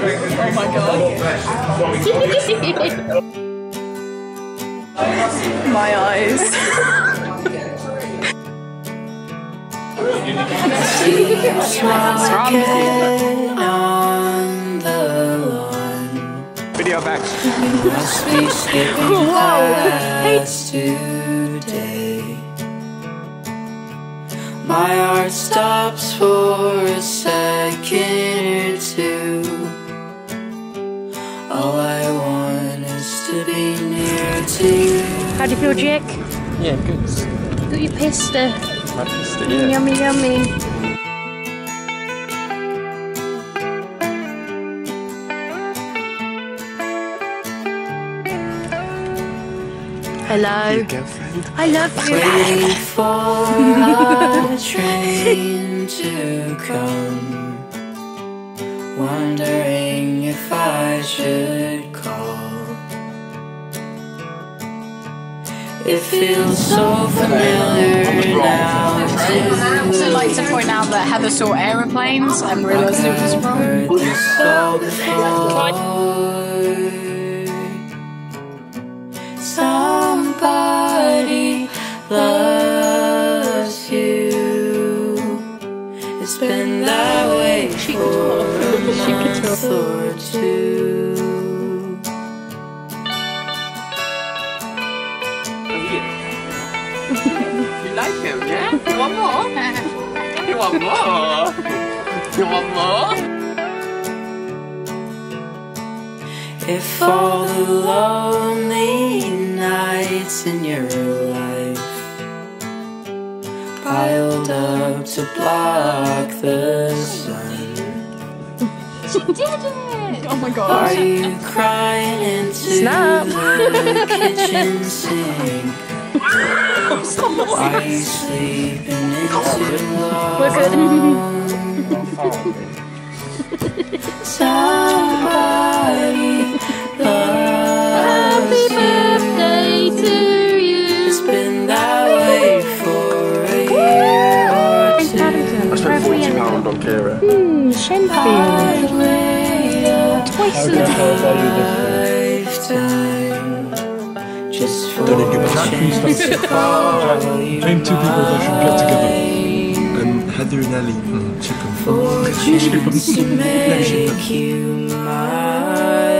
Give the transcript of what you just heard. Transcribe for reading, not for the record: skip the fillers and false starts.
Oh my god. My eyes. On the lawn. Video back. Must be skipping past today. My heart stops for a second or two. All I want is to be near to you. How do you feel, Jake? Yeah, good. Got your pista. My sister, yeah. Yummy, yummy. Hello. Your girlfriend. I love you. Waiting for a train to come, wondering if I should call. It feels so familiar now. I'd also like to point out that Heather saw aeroplanes and realised it was wrong. Somebody loves you. It's been that way for a month or two. You like him, yeah? You want more? You want more? You want more? If all the lonely nights in your life piled up to block the sun, She did it! Oh my god. are you crying into the kitchen sink? Are you sleeping into somebody loves you. Birthday to you. It's been that way for a year or two. I spent £40 on Kira. I'd wait Twice a a day. lifetime just for Don't give us that free stuff. Name two people that should get together. Heather and Ellie. Chicken. for dreams to make you mine.